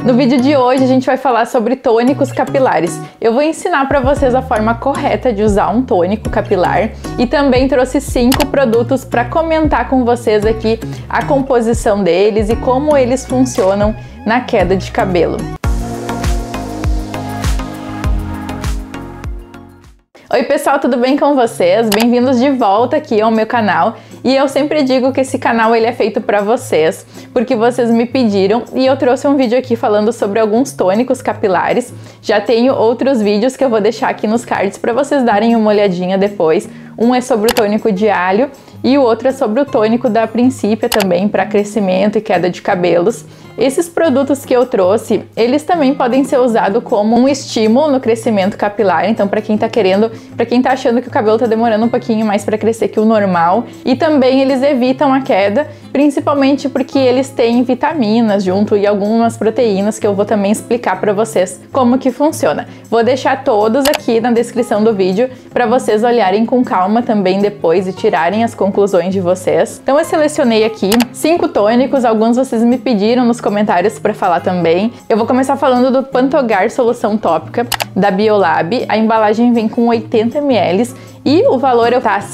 No vídeo de hoje a gente vai falar sobre tônicos capilares. Eu vou ensinar para vocês a forma correta de usar um tônico capilar e também trouxe 5 produtos para comentar com vocês aqui a composição deles e como eles funcionam na queda de cabelo. Oi pessoal, tudo bem com vocês? Bem-vindos de volta aqui ao meu canal. E eu sempre digo que esse canal ele é feito para vocês, porque vocês me pediram e eu trouxe um vídeo aqui falando sobre alguns tônicos capilares. Já tenho outros vídeos que eu vou deixar aqui nos cards para vocês darem uma olhadinha depois. Um é sobre o tônico de alho e o outro é sobre o tônico da Principia também, para crescimento e queda de cabelos. Esses produtos que eu trouxe, eles também podem ser usados como um estímulo no crescimento capilar, então para quem tá querendo, para quem tá achando que o cabelo tá demorando um pouquinho mais para crescer que o normal, e também eles evitam a queda, principalmente porque eles têm vitaminas junto e algumas proteínas que eu vou também explicar para vocês como que funciona. Vou deixar todos aqui na descrição do vídeo para vocês olharem com calma também depois e tirarem as conclusões de vocês. Então eu selecionei aqui 5 tônicos, alguns vocês me pediram nos comentários para falar também. Eu vou começar falando do Pantogar Solução Tópica da Biolab. A embalagem vem com 80 ml e o valor tá R$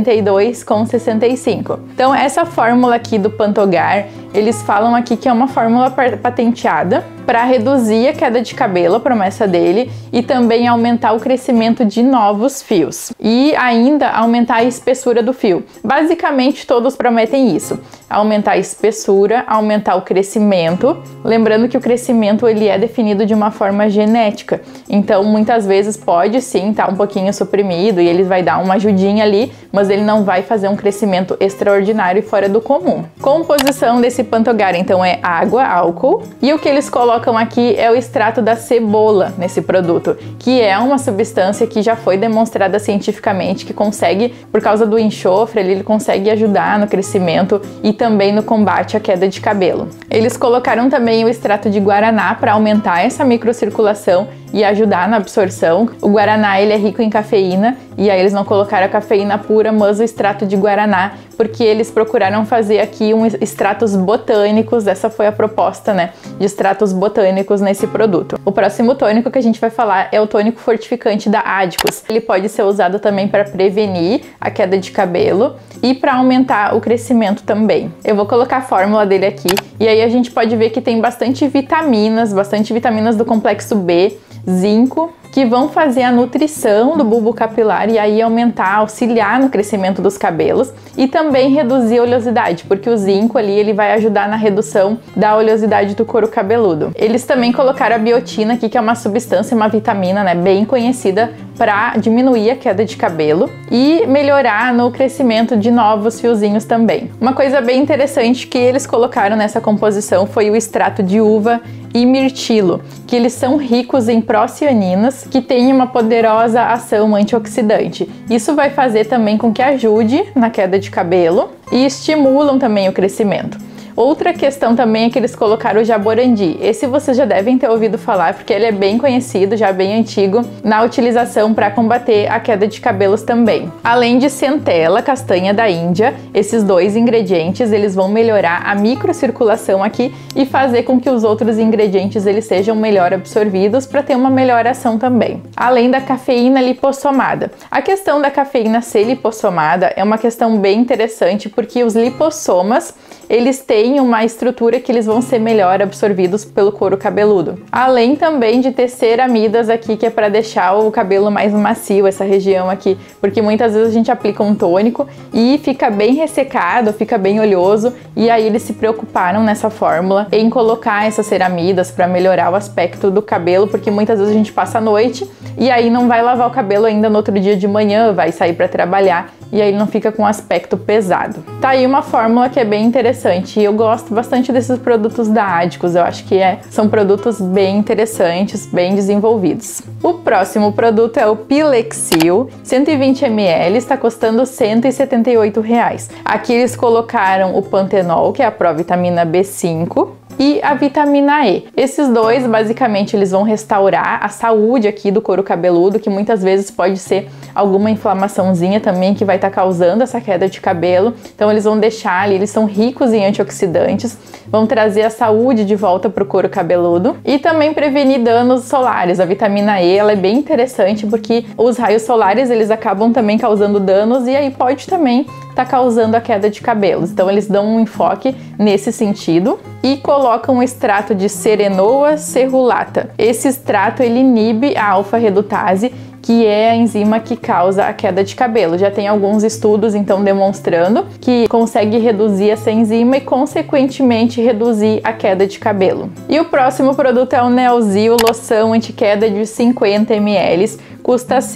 182,65. Então essa fórmula aqui do Pantogar, eles falam aqui que é uma fórmula patenteada para reduzir a queda de cabelo, a promessa dele, e também aumentar o crescimento de novos fios e ainda aumentar a espessura do fio. Basicamente todos prometem isso: aumentar a espessura, aumentar o crescimento. Lembrando que o crescimento ele é definido de uma forma genética, então muitas vezes pode sim estar um pouquinho suprimido e ele vai dar uma ajudinha ali, mas ele não vai fazer um crescimento extraordinário e fora do comum. Composição desse Pantogar então é água, álcool, e o que eles colocam aqui é o extrato da cebola nesse produto, que é uma substância que já foi demonstrada cientificamente que consegue, por causa do enxofre, ele consegue ajudar no crescimento e também no combate à queda de cabelo. Eles colocaram também o extrato de guaraná para aumentar essa microcirculação e ajudar na absorção. O guaraná ele é rico em cafeína e aí eles não colocaram a cafeína pura, mas o extrato de guaraná, porque eles procuraram fazer aqui extratos botânicos. Essa foi a proposta, né, de extratos botânicos nesse produto. O próximo tônico que a gente vai falar é o tônico fortificante da Adicus. Ele pode ser usado também para prevenir a queda de cabelo e para aumentar o crescimento também. Eu vou colocar a fórmula dele aqui e aí a gente pode ver que tem bastante vitaminas do complexo B, zinco, que vão fazer a nutrição do bulbo capilar e aí auxiliar no crescimento dos cabelos e também reduzir a oleosidade, porque o zinco ali ele vai ajudar na redução da oleosidade do couro cabeludo. Eles também colocaram a biotina aqui, que é uma substância, uma vitamina, né, bem conhecida para diminuir a queda de cabelo e melhorar no crescimento de novos fiozinhos também. Uma coisa bem interessante que eles colocaram nessa composição foi o extrato de uva e mirtilo, que eles são ricos em procianinas, que têm uma poderosa ação antioxidante. Isso vai fazer também com que ajude na queda de cabelo e estimulam também o crescimento. Outra questão também é que eles colocaram o jaborandi. Esse vocês já devem ter ouvido falar, porque ele é bem conhecido, já bem antigo, na utilização para combater a queda de cabelos também. Além de centela, castanha da Índia, esses 2 ingredientes eles vão melhorar a microcirculação aqui e fazer com que os outros ingredientes eles sejam melhor absorvidos para ter uma melhor ação também. Além da cafeína lipossomada. A questão da cafeína ser lipossomada é uma questão bem interessante, porque os lipossomas eles têm uma estrutura que eles vão ser melhor absorvidos pelo couro cabeludo. Além também de ter ceramidas aqui, que é para deixar o cabelo mais macio, essa região aqui, porque muitas vezes a gente aplica um tônico e fica bem ressecado, fica bem oleoso, e aí eles se preocuparam nessa fórmula em colocar essas ceramidas para melhorar o aspecto do cabelo, porque muitas vezes a gente passa a noite e aí não vai lavar o cabelo ainda no outro dia de manhã, vai sair para trabalhar e aí ele não fica com um aspecto pesado. Tá aí uma fórmula que é bem interessante e eu gosto bastante desses produtos da Adicus. Eu acho que são produtos bem interessantes, bem desenvolvidos. O próximo produto é o Pilexil, 120 ml, está custando R$ 178. Aqui eles colocaram o Pantenol, que é a provitamina B5, e a vitamina E. Esses dois, basicamente, eles vão restaurar a saúde aqui do couro cabeludo, que muitas vezes pode ser alguma inflamaçãozinha também que vai estar causando essa queda de cabelo. Então eles vão deixar ali, eles são ricos em antioxidantes, vão trazer a saúde de volta para o couro cabeludo e também prevenir danos solares. A vitamina E, ela é bem interessante porque os raios solares, eles acabam também causando danos e aí pode também tá causando a queda de cabelos. Então eles dão um enfoque nesse sentido e colocam um extrato de Serenoa cerulata. Esse extrato ele inibe a alfa-redutase, que é a enzima que causa a queda de cabelo. Já tem alguns estudos então demonstrando que consegue reduzir essa enzima e consequentemente reduzir a queda de cabelo. E o próximo produto é o Neosil loção anti-queda de 50 ml, custa R$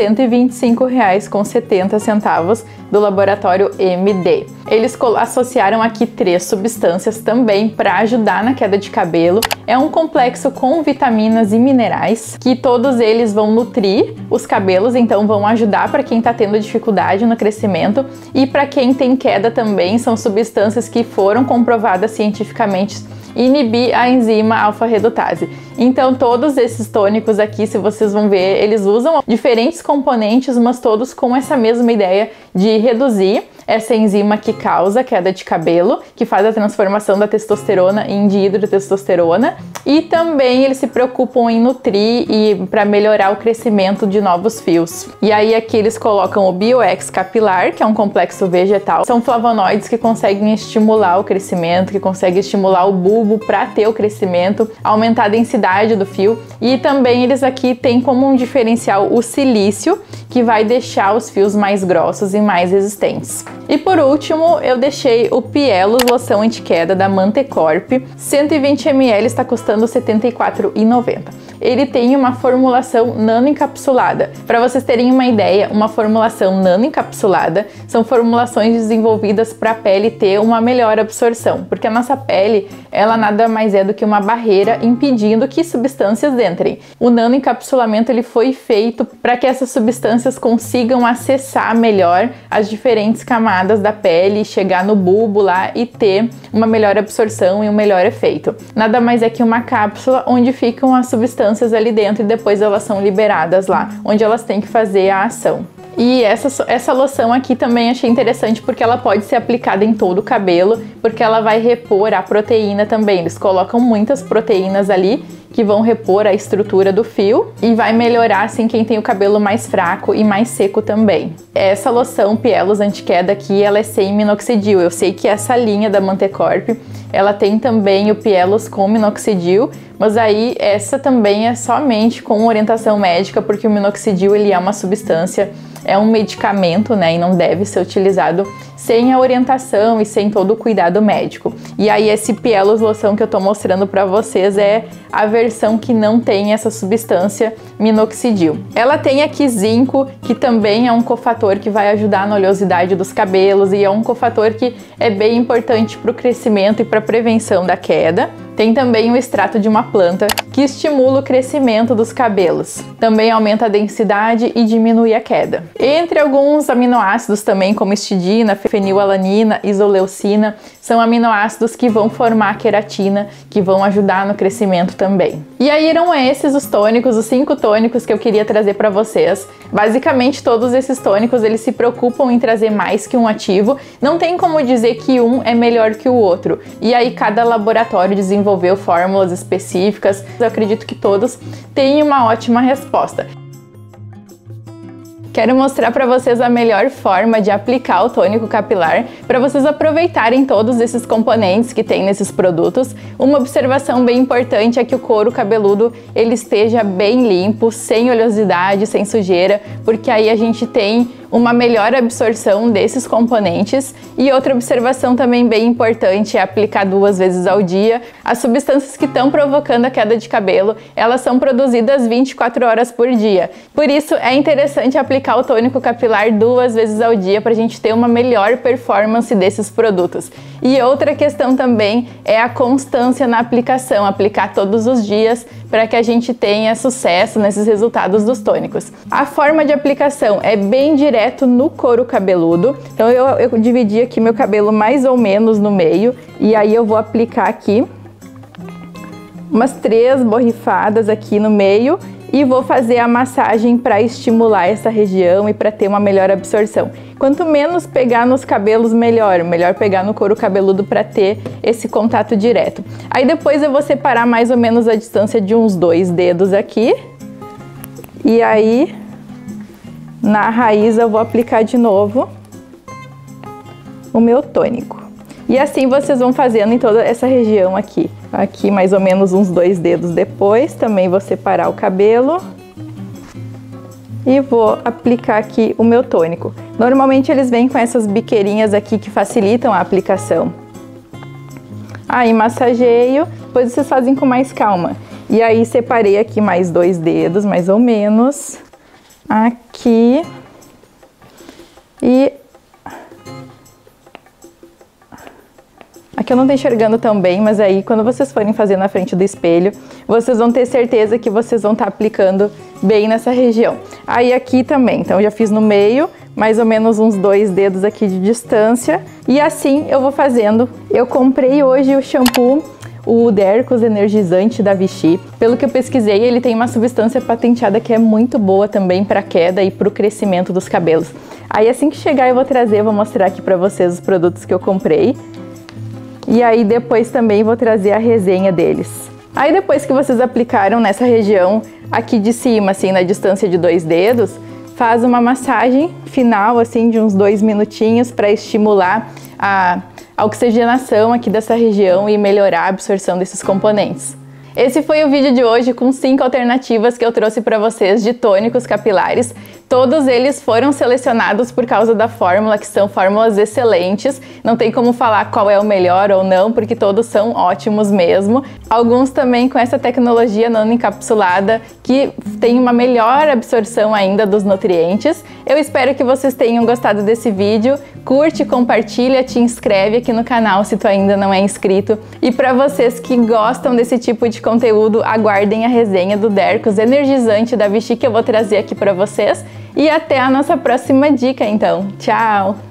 125,70 do laboratório MD. Eles associaram aqui 3 substâncias também para ajudar na queda de cabelo. É um complexo com vitaminas e minerais que todos eles vão nutrir os cabelos, então vão ajudar para quem está tendo dificuldade no crescimento e para quem tem queda também. São substâncias que foram comprovadas cientificamente inibir a enzima alfa-redutase. Então todos esses tônicos aqui, se vocês vão ver, eles usam diferentes componentes, mas todos com essa mesma ideia de reduzir essa enzima que causa queda de cabelo, que faz a transformação da testosterona em dihidrotestosterona, e também eles se preocupam em nutrir e para melhorar o crescimento de novos fios. E aí aqui eles colocam o Bioex capilar, que é um complexo vegetal. São flavonoides que conseguem estimular o crescimento, que conseguem estimular o bulbo para ter o crescimento, aumentar a densidade do fio. E também eles aqui têm como um diferencial o silício, que vai deixar os fios mais grossos e mais resistentes. E por último, eu deixei o Pielos loção anti-queda da Mantecorp. 120 ml está custando R$ 74,90. Ele tem uma formulação nanoencapsulada. Para vocês terem uma ideia, uma formulação nanoencapsulada são formulações desenvolvidas para a pele ter uma melhor absorção, porque a nossa pele, ela nada mais é do que uma barreira impedindo que substâncias entrem. O nanoencapsulamento ele foi feito para que essas substâncias consigam acessar melhor as diferentes camadas da pele, chegar no bulbo lá e ter uma melhor absorção e um melhor efeito. Nada mais é que uma cápsula onde ficam as substâncias ali dentro e depois elas são liberadas lá, onde elas têm que fazer a ação. E essa loção aqui também achei interessante porque ela pode ser aplicada em todo o cabelo, porque ela vai repor a proteína também. Eles colocam muitas proteínas ali que vão repor a estrutura do fio e vai melhorar assim quem tem o cabelo mais fraco e mais seco também. Essa loção Pielos anti-queda aqui, ela é sem minoxidil. Eu sei que essa linha da Mantecorp, ela tem também o Pielos com minoxidil, mas aí essa também é somente com orientação médica, porque o minoxidil ele é uma substância, é um medicamento, né, e não deve ser utilizado sem a orientação e sem todo o cuidado médico. E aí esse Pielos loção que eu tô mostrando pra vocês é a versão que não tem essa substância minoxidil. Ela tem aqui zinco, que também é um cofator que vai ajudar na oleosidade dos cabelos e é um cofator que é bem importante para o crescimento e para a prevenção da queda. Tem também o extrato de uma planta que estimula o crescimento dos cabelos. Também aumenta a densidade e diminui a queda. Entre alguns aminoácidos também, como histidina, fenilalanina, isoleucina, são aminoácidos que vão formar queratina, que vão ajudar no crescimento também. E aí eram esses os tônicos, os 5 tônicos que eu queria trazer para vocês. Basicamente todos esses tônicos, eles se preocupam em trazer mais que um ativo. Não tem como dizer que um é melhor que o outro. E aí cada laboratório desenvolveu fórmulas específicas. Eu acredito que todos têm uma ótima resposta. Quero mostrar para vocês a melhor forma de aplicar o tônico capilar para vocês aproveitarem todos esses componentes que tem nesses produtos. Uma observação bem importante é que o couro cabeludo ele esteja bem limpo, sem oleosidade, sem sujeira, porque aí a gente tem uma melhor absorção desses componentes. E outra observação também bem importante é aplicar 2 vezes ao dia. As substâncias que estão provocando a queda de cabelo, elas são produzidas 24 horas por dia. Por isso é interessante aplicar o tônico capilar 2 vezes ao dia para a gente ter uma melhor performance desses produtos. E outra questão também é a constância na aplicação, aplicar todos os dias para que a gente tenha sucesso nesses resultados dos tônicos. A forma de aplicação é bem direto no couro cabeludo, então eu dividi aqui meu cabelo mais ou menos no meio e aí eu vou aplicar aqui umas 3 borrifadas aqui no meio e vou fazer a massagem para estimular essa região e para ter uma melhor absorção. Quanto menos pegar nos cabelos, melhor pegar no couro cabeludo para ter esse contato direto. Aí depois eu vou separar mais ou menos a distância de uns 2 dedos aqui. E aí, na raiz eu vou aplicar de novo o meu tônico. E assim vocês vão fazendo em toda essa região aqui. Aqui mais ou menos uns 2 dedos depois, também vou separar o cabelo. E vou aplicar aqui o meu tônico. Normalmente eles vêm com essas biqueirinhas aqui que facilitam a aplicação. Aí massageio, depois vocês fazem com mais calma. E aí separei aqui mais 2 dedos, mais ou menos. Aqui. E aqui eu não tô enxergando tão bem, mas aí quando vocês forem fazer na frente do espelho, vocês vão ter certeza que vocês vão estar aplicando bem nessa região. Aí aqui também, então eu já fiz no meio, mais ou menos uns 2 dedos aqui de distância. E assim eu vou fazendo. Eu comprei hoje o shampoo, o Dercos Energizante da Vichy. Pelo que eu pesquisei, ele tem uma substância patenteada que é muito boa também para queda e para o crescimento dos cabelos. Aí assim que chegar eu vou trazer, vou mostrar aqui para vocês os produtos que eu comprei. E aí depois também vou trazer a resenha deles. Aí depois que vocês aplicaram nessa região aqui de cima, assim, na distância de 2 dedos, faz uma massagem final, assim, de uns 2 minutinhos para estimular a oxigenação aqui dessa região e melhorar a absorção desses componentes. Esse foi o vídeo de hoje com 5 alternativas que eu trouxe para vocês de tônicos capilares. Todos eles foram selecionados por causa da fórmula, que são fórmulas excelentes. Não tem como falar qual é o melhor ou não, porque todos são ótimos mesmo. Alguns também com essa tecnologia nanoencapsulada, que tem uma melhor absorção ainda dos nutrientes. Eu espero que vocês tenham gostado desse vídeo. Curte, compartilha, te inscreve aqui no canal se tu ainda não é inscrito. E para vocês que gostam desse tipo de conteúdo, aguardem a resenha do Dercos Energizante da Vichy que eu vou trazer aqui para vocês. E até a nossa próxima dica, então. Tchau!